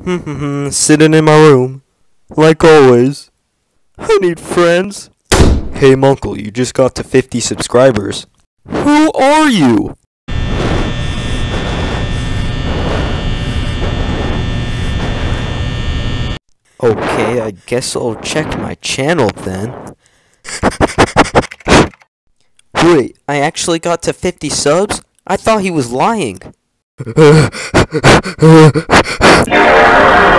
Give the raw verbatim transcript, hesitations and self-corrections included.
Sitting in my room, like always. I need friends. Hey, Munkle, you just got to fifty subscribers. Who are you? Okay, I guess I'll check my channel then. Wait, I actually got to fifty subs? I thought he was lying.